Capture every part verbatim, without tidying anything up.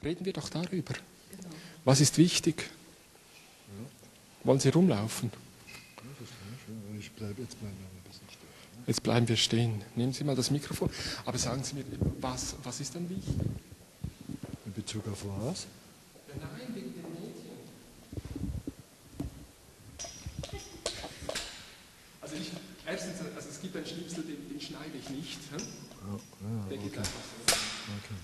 Reden wir doch darüber. Genau. Was ist wichtig? Ja. Wollen Sie rumlaufen? Ja, das ist schön. Ich bleib, jetzt bleiben wir ein bisschen stehen. Ne? Jetzt bleiben wir stehen. Nehmen Sie mal das Mikrofon. Aber sagen Sie mir, was, was ist denn wichtig? In Bezug auf was? Ja, nein, wegen den Medien. Also, ich, erstens, also es gibt einen Schnipsel, den, den schneide ich nicht. Hm? Ja, ja, Der geht okay. einfach so. Okay.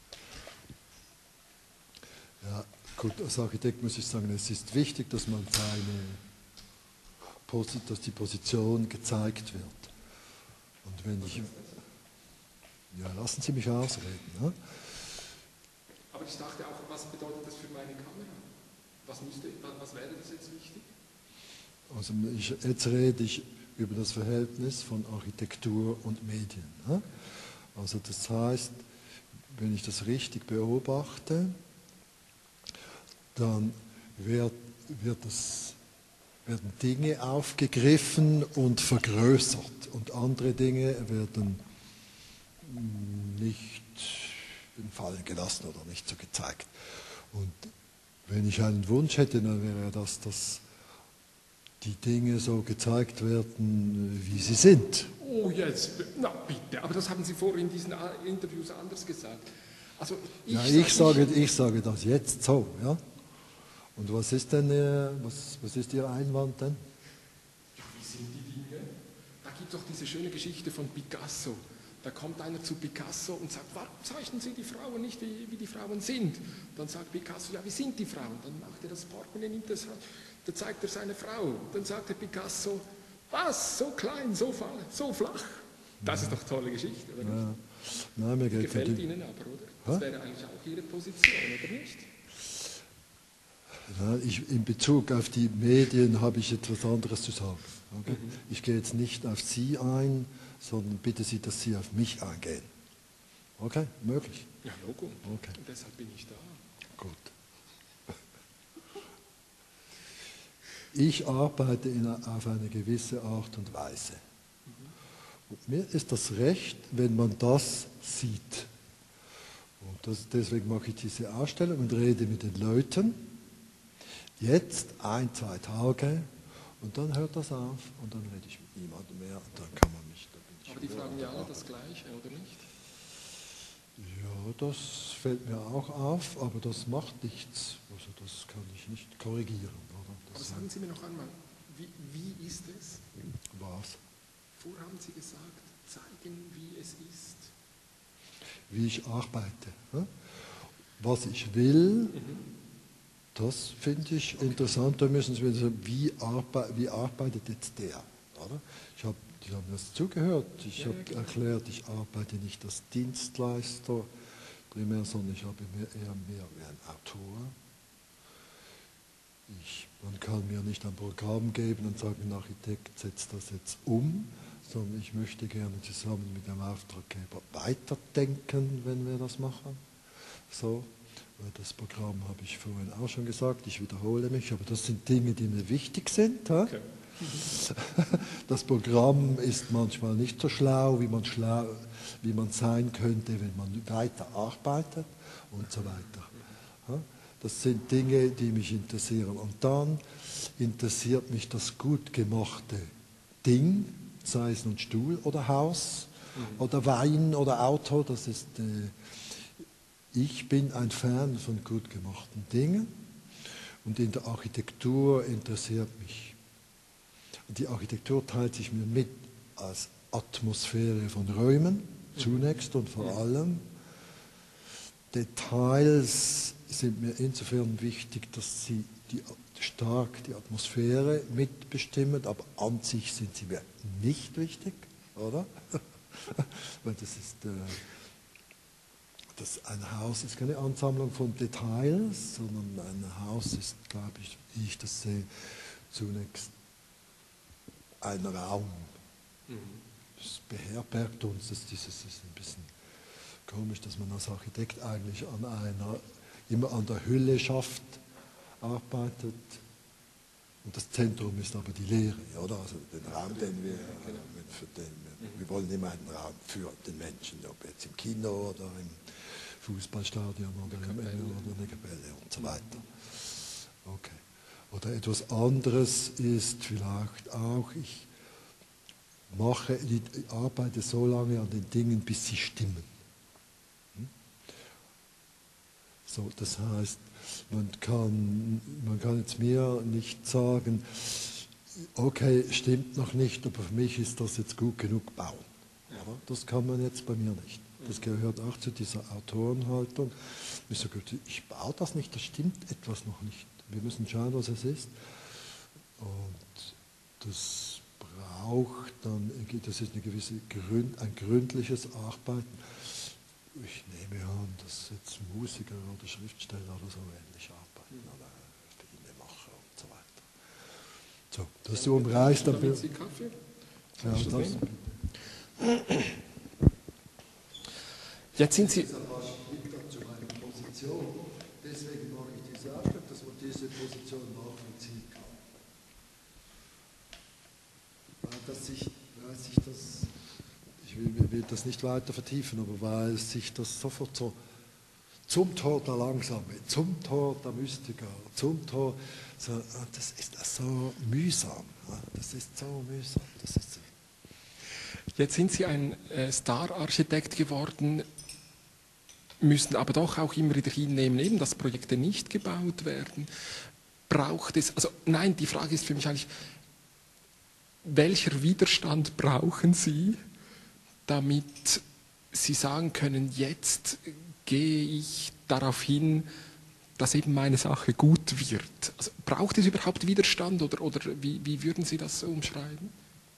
Ja, gut, als Architekt muss ich sagen, es ist wichtig, dass man seine, dass die Position gezeigt wird. Und wenn ich, ja, lassen Sie mich ausreden. Ne? Aber ich dachte auch, was bedeutet das für meine Kamera? Was, müsste, was wäre das jetzt wichtig? Also ich, jetzt rede ich über das Verhältnis von Architektur und Medien. Ne? Also das heißt, wenn ich das richtig beobachte, dann wird, wird es, werden Dinge aufgegriffen und vergrößert und andere Dinge werden nicht fallen gelassen oder nicht so gezeigt. Und wenn ich einen Wunsch hätte, dann wäre das, dass die Dinge so gezeigt werden, wie sie sind. Oh, jetzt, na bitte, aber das haben Sie vorhin in diesen Interviews anders gesagt. Also ich, ja, ich, sag, sage, ich, ich sage das jetzt so, ja. Und was ist denn, äh, was, was ist Ihr Einwand denn? Ja, wie sind die Dinge? Da gibt es doch diese schöne Geschichte von Picasso. Da kommt einer zu Picasso und sagt, warum zeichnen Sie die Frauen nicht, wie, wie die Frauen sind? Dann sagt Picasso, ja, wie sind die Frauen? Dann macht er das Portemonnaie, nimmt das, da zeigt er seine Frau. Dann sagt der Picasso, was, so klein, so, so flach? Das ja. ist doch eine tolle Geschichte, oder ja. nicht? Nein, mir geht gefällt die... Ihnen aber, oder? Das Hä? wäre eigentlich auch Ihre Position, oder nicht? Ja, ich, in Bezug auf die Medien habe ich etwas anderes zu sagen. Okay? Mhm. Ich gehe jetzt nicht auf Sie ein, sondern bitte Sie, dass Sie auf mich eingehen. Okay? Möglich? Ja, Logo. Okay. Und deshalb bin ich da. Gut. Ich arbeite in, auf eine gewisse Art und Weise. Mhm. Und mir ist das recht, wenn man das sieht. Und das, deswegen mache ich diese Ausstellung und rede mit den Leuten. Jetzt ein, zwei Tage und dann hört das auf und dann rede ich mit niemandem mehr und dann kann man mich... Dann bin ich aber die fragen ja alle das Gleiche, oder nicht? Ja, das fällt mir auch auf, aber das macht nichts. Also das kann ich nicht korrigieren. Oder? Das aber sagen Sie mir noch einmal, wie, wie ist es? Was? Vorher haben Sie gesagt, zeigen, wie es ist. Wie ich arbeite. Ne? Was ich will... Mhm. Das finde ich okay. interessant. Da müssen Sie wissen, wie, arbe wie arbeitet jetzt der? Oder? Ich habe die haben das zugehört. Ich ja, habe ja, erklärt, ich arbeite nicht als Dienstleister primär, sondern ich arbeite eher mehr wie ein Autor. Ich, man kann mir nicht ein Programm geben und sagen, ein Architekt setzt das jetzt um, sondern ich möchte gerne zusammen mit dem Auftraggeber weiterdenken, wenn wir das machen. So. Das Programm habe ich vorhin auch schon gesagt, ich wiederhole mich, aber das sind Dinge, die mir wichtig sind. Okay. Das Programm ist manchmal nicht so schlau, wie man, schlau, wie man sein könnte, wenn man weiter arbeitet und so weiter. Das sind Dinge, die mich interessieren. Und dann interessiert mich das gut gemachte Ding, sei es nun Stuhl oder Haus mhm. oder Wein oder Auto, das ist... Äh, Ich bin ein Fan von gut gemachten Dingen und in der Architektur interessiert mich. Die Architektur teilt sich mir mit als Atmosphäre von Räumen, zunächst und vor allem. Details sind mir insofern wichtig, dass sie die, stark die Atmosphäre mitbestimmen, aber an sich sind sie mir nicht wichtig, oder? Weil das ist... Äh, Das ein Haus ist keine Ansammlung von Details, sondern ein Haus ist, glaube ich, wie ich das sehe, zunächst ein Raum. Mhm. Das beherbergt uns, das, dieses ist ein bisschen komisch, dass man als Architekt eigentlich an einer, immer an der Hülleschaft arbeitet. Und das Zentrum ist aber die Lehre, oder? Also den Raum, den wir, für den wir, wir wollen immer einen Raum für den Menschen, ob jetzt im Kino oder im Fußballstadion oder eine, oder eine Kapelle und so weiter. Okay. Oder etwas anderes ist vielleicht auch, ich mache, ich arbeite so lange an den Dingen, bis sie stimmen. So, das heißt, man kann, man kann jetzt mir nicht sagen, okay, stimmt noch nicht, aber für mich ist das jetzt gut genug, bauen. Oder? Das kann man jetzt bei mir nicht. Das gehört auch zu dieser Autorenhaltung. Ich sage, ich baue das nicht, da stimmt etwas noch nicht. Wir müssen schauen, was es ist. Und das braucht dann, das ist eine gewisse, ein gründliches Arbeiten. Ich nehme an, dass jetzt Musiker oder Schriftsteller oder so ähnlich arbeiten, oder Filmemacher und so weiter. So, das ja, umreißt dann. Damit Sie Kaffee? Ja, das. Jetzt sind Sie. Das liegt zu meiner Position. Deswegen mache ich diese Aufgabe, dass man diese Position nachvollziehen kann. Dass ich, weiß ich das. Ich will, will das nicht weiter vertiefen, aber weil sich das sofort so zum Tor der Langsame, zum Tor der Mystiker, zum Tor, so, das ist so mühsam. Das ist so mühsam. Das ist so. Jetzt sind Sie ein äh, Star-Architekt geworden, müssen aber doch auch immer wieder hinnehmen, eben, dass Projekte nicht gebaut werden. Braucht es, also nein, die Frage ist für mich eigentlich, welcher Widerstand brauchen Sie, damit Sie sagen können, jetzt gehe ich darauf hin, dass eben meine Sache gut wird. Also braucht es überhaupt Widerstand oder, oder wie, wie würden Sie das umschreiben?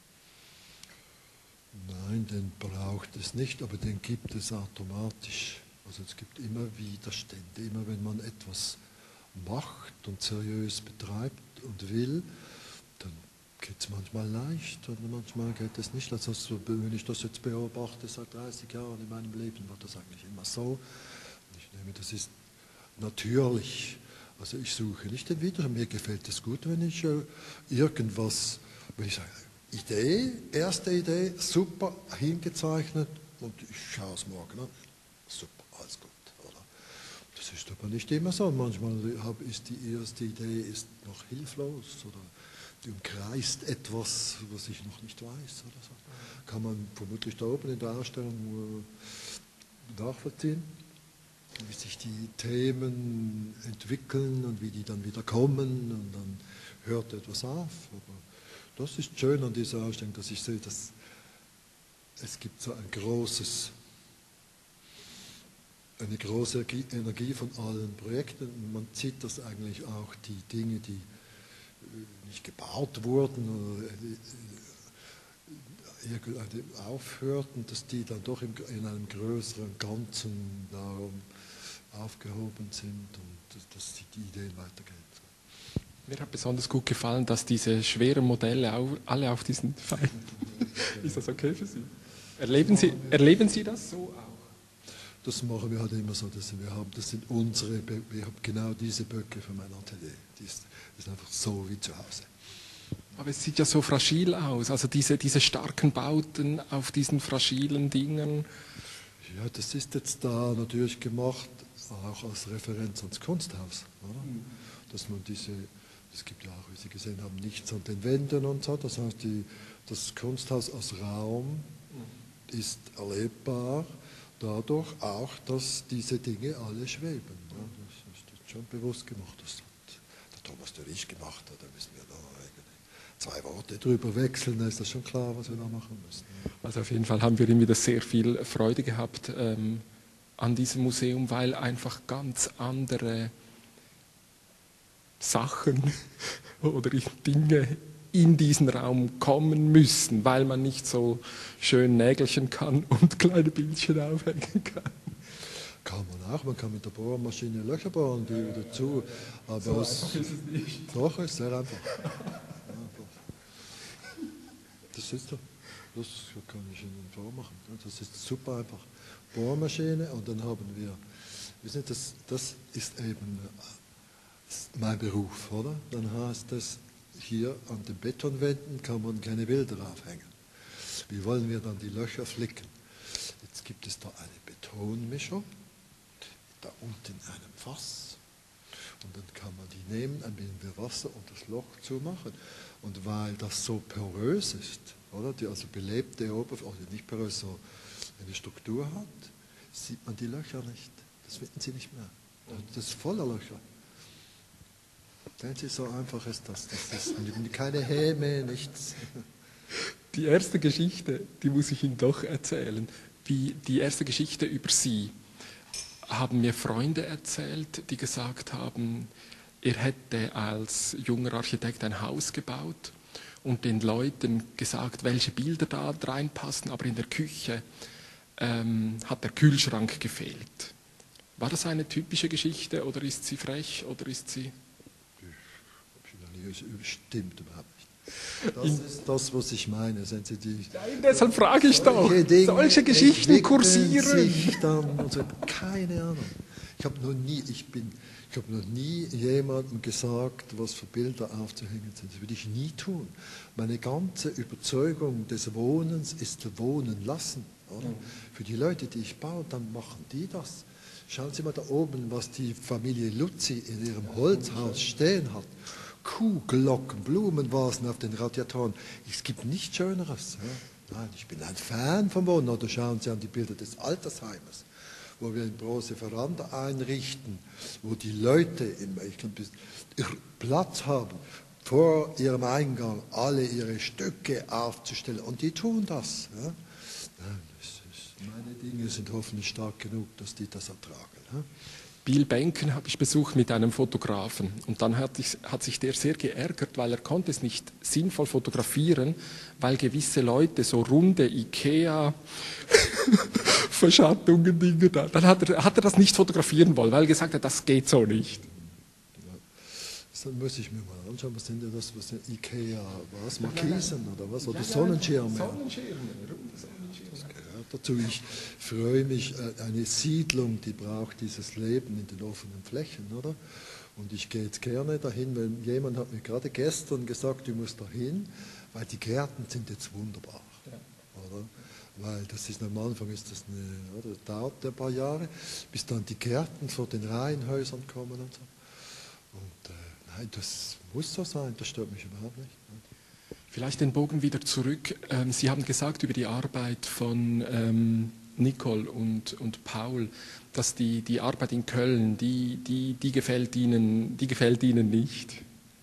Nein, den braucht es nicht, aber den gibt es automatisch. Also es gibt immer Widerstände, immer wenn man etwas macht und seriös betreibt und will, dann geht es manchmal leicht und manchmal geht es nicht. Also wenn ich das jetzt beobachte seit dreißig Jahren in meinem Leben, war das eigentlich immer so. Ich nehme, das ist natürlich. Also ich suche nicht den Widerstand. Mir gefällt es gut, wenn ich äh, irgendwas, wenn ich sage, Idee, erste Idee, super, hingezeichnet und ich schaue es morgen an. Super, alles gut. Oder? Das ist aber nicht immer so. Manchmal ist die erste Idee ist noch hilflos oder die umkreist etwas, was ich noch nicht weiß. Oder so. Kann man vermutlich da oben in der Ausstellung nachvollziehen, wie sich die Themen entwickeln und wie die dann wieder kommen und dann hört etwas auf. Aber das ist schön an dieser Ausstellung, dass ich sehe, dass es gibt so ein großes, eine große Energie von allen Projekten. Man sieht das eigentlich auch, die Dinge, die nicht gebaut wurden oder aufhörten, dass die dann doch in einem größeren Ganzen darum aufgehoben sind und dass die Ideen weitergehen. Mir hat besonders gut gefallen, dass diese schweren Modelle auch, alle auf diesen Pfeilen. Ist das okay für Sie? Erleben Sie, erleben Sie das so auch? Das machen wir halt immer so, dass wir haben, das sind unsere, wir haben genau diese Böcke für mein Atelier. Die ist, das ist einfach so wie zu Hause. Aber es sieht ja so fragil aus, also diese, diese starken Bauten auf diesen fragilen Dingen. Ja, das ist jetzt da natürlich gemacht, auch als Referenz ans Kunsthaus, oder? Mhm. Dass man diese, es gibt ja auch, wie Sie gesehen haben, nichts an den Wänden und so, das heißt, die, das Kunsthaus als Raum mhm. ist erlebbar, dadurch auch, dass diese Dinge alle schweben. Ja, das ist jetzt schon bewusst gemacht, das hat der Thomas Dürrich gemacht, da müssen wir da zwei Worte drüber wechseln, da ist das schon klar, was wir da machen müssen. Also auf jeden Fall haben wir immer wieder sehr viel Freude gehabt ähm, an diesem Museum, weil einfach ganz andere Sachen oder Dinge in diesen Raum kommen müssen, weil man nicht so schön nägelchen kann und kleine Bildchen aufhängen kann. Kann man auch, man kann mit der Bohrmaschine Löcher bohren, die wieder zu, aber so es, einfach ist es nicht. Doch, ist sehr einfach. Das ist so, das kann ich Ihnen vormachen. Das ist super einfach. Bohrmaschine und dann haben wir, wissen Sie, das, das ist eben mein Beruf, oder? Dann heißt es, hier an den Betonwänden kann man keine Bilder aufhängen. Wie wollen wir dann die Löcher flicken? Jetzt gibt es da eine Betonmischung da unten in einem Fass. Und dann kann man die nehmen, ein bisschen Wasser und das Loch zumachen. Und weil das so porös ist, oder, die also belebte Oberfläche, oder nicht porös, so eine Struktur hat, sieht man die Löcher nicht. Das finden Sie nicht mehr. Das ist voller Löcher. Sehen Sie, so einfach ist das. Das ist keine Häme, nichts. Die erste Geschichte, die muss ich Ihnen doch erzählen. Wie die erste Geschichte über Sie haben mir Freunde erzählt, die gesagt haben, er hätte als junger Architekt ein Haus gebaut und den Leuten gesagt, welche Bilder da reinpassen, aber in der Küche ähm, hat der Kühlschrank gefehlt. War das eine typische Geschichte oder ist sie frech oder ist sie... Stimmt überhaupt nicht. Das ist das, was ich meine. Sind Sie die, Nein, deshalb frage ich doch. Dinge Solche Geschichten kursieren. Sich dann, also, keine Ahnung. Ich habe noch nie, ich bin, ich habe noch nie jemandem gesagt, was für Bilder aufzuhängen sind. Das würde ich nie tun. Meine ganze Überzeugung des Wohnens ist Wohnen lassen. Oder? Mhm. Für die Leute, die ich baue, dann machen die das. Schauen Sie mal da oben, was die Familie Luzzi in ihrem Holzhaus stehen hat. Kuhglocken, Blumenvasen auf den Radiatoren. Es gibt nichts Schöneres. Ja? Nein, ich bin ein Fan vom Wohnen. Oder schauen Sie an die Bilder des Altersheimes, wo wir eine große Veranda einrichten, wo die Leute im Platz haben, vor ihrem Eingang alle ihre Stücke aufzustellen. Und die tun das. Ja? Nein, das ist, meine Dinge sind hoffentlich stark genug, dass die das ertragen. Ja? Bill Benken habe ich besucht mit einem Fotografen und dann hat, ich, hat sich der sehr geärgert, weil er konnte es nicht sinnvoll fotografieren, weil gewisse Leute so runde Ikea-Verschattungen, Dinge da, dann hat er, hat er das nicht fotografieren wollen, weil er gesagt hat, das geht so nicht. Ja, das muss ich mir mal anschauen, was sind das, was sind Ikea, was, Markisen oder was, oder ja, Sonnenschirme? Sonnenschirme, dazu. Ich freue mich, eine Siedlung, die braucht dieses Leben in den offenen Flächen, oder? Und ich gehe jetzt gerne dahin, weil jemand hat mir gerade gestern gesagt, du musst dahin, weil die Gärten sind jetzt wunderbar, ja. Oder? Weil das ist, am Anfang ist das eine, oder, dauert ein paar Jahre, bis dann die Gärten vor den Reihenhäusern kommen und so. Und äh, nein, das muss so sein, das stört mich überhaupt nicht. Vielleicht den Bogen wieder zurück. Sie haben gesagt über die Arbeit von ähm, Nicole und, und Paul, dass die, die Arbeit in Köln, die, die, die, gefällt Ihnen, die gefällt Ihnen nicht.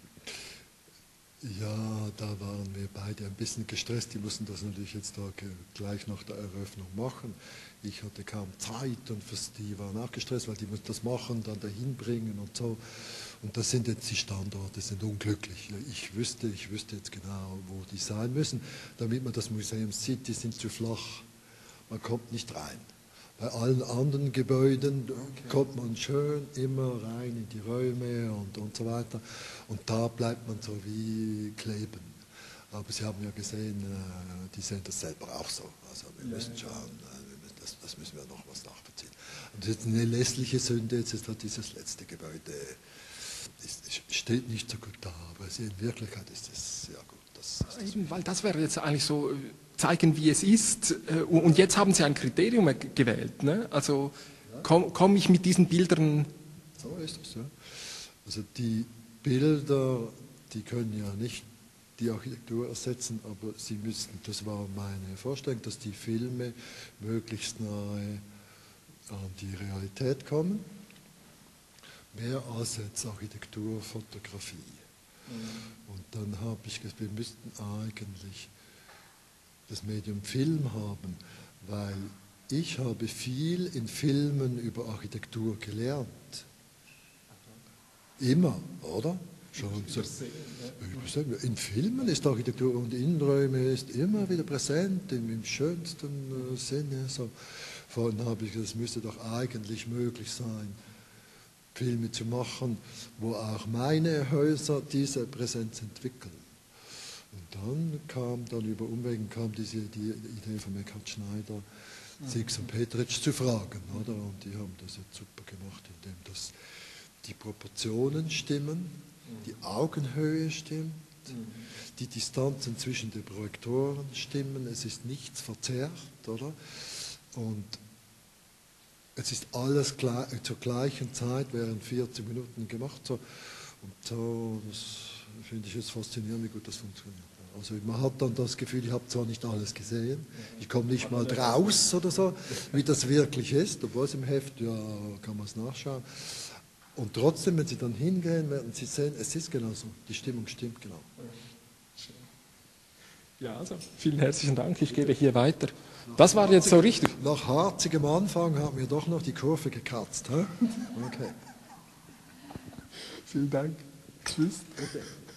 Ja, da waren wir beide ein bisschen gestresst. Die mussten das natürlich jetzt da gleich nach der Eröffnung machen. Ich hatte kaum Zeit und für die waren auch gestresst, weil die mussten das machen, dann dahin bringen und so. Und das sind jetzt die Standorte, sind unglücklich. Ich wüsste, ich wüsste jetzt genau, wo die sein müssen, damit man das Museum sieht. Die sind zu flach. Man kommt nicht rein. Bei allen anderen Gebäuden okay. kommt man schön immer rein in die Räume und, und so weiter. Und da bleibt man so wie kleben. Aber Sie haben ja gesehen, die sehen das selber auch so. Also wir ja, müssen schauen, das, das müssen wir noch was nachvollziehen. Und das ist eine lässliche Sünde, jetzt ist halt dieses letzte Gebäude, ist, steht nicht so gut da, aber in Wirklichkeit ist es sehr gut. Das, das Eben, weil das wäre jetzt eigentlich so, zeigen, wie es ist. Und jetzt haben Sie ein Kriterium gewählt. Ne? Also ja. komme komm ich mit diesen Bildern... So ist es, ja. Also die Bilder, die können ja nicht die Architektur ersetzen, aber sie müssten, das war meine Vorstellung, dass die Filme möglichst nahe an die Realität kommen, mehr als jetzt Architektur, Fotografie. Mhm. Und dann habe ich gesagt, wir müssten eigentlich das Medium Film haben, weil ich habe viel in Filmen über Architektur gelernt. Immer, oder? Schon so. In Filmen ist Architektur und Innenräume ist immer wieder präsent, im, im schönsten äh, Sinne. So. Vorhin habe ich gesagt, es müsste doch eigentlich möglich sein, Filme zu machen, wo auch meine Häuser diese Präsenz entwickeln. Und dann kam, dann über Umwegen kam diese die Idee von Eckhard Schneider, Six und Petritsch zu fragen, oder? Und die haben das jetzt super gemacht, indem das die Proportionen stimmen, die Augenhöhe stimmt, die Distanzen zwischen den Projektoren stimmen, es ist nichts verzerrt, oder? Und es ist alles gleich, zur gleichen Zeit während vierzig Minuten gemacht. So. Und so, das finde ich jetzt faszinierend, wie gut das funktioniert. Also man hat dann das Gefühl, ich habe zwar nicht alles gesehen, ich komme nicht mal draus oder so, wie das wirklich ist, obwohl es im Heft, ja, kann man es nachschauen. Und trotzdem, wenn Sie dann hingehen, werden Sie sehen, es ist genauso, die Stimmung stimmt genau. Ja, also vielen herzlichen Dank, ich gebe hier weiter. Das war jetzt so richtig. Nach harzigem Anfang haben wir doch noch die Kurve gekratzt. He? Okay. Vielen Dank. Tschüss. Okay.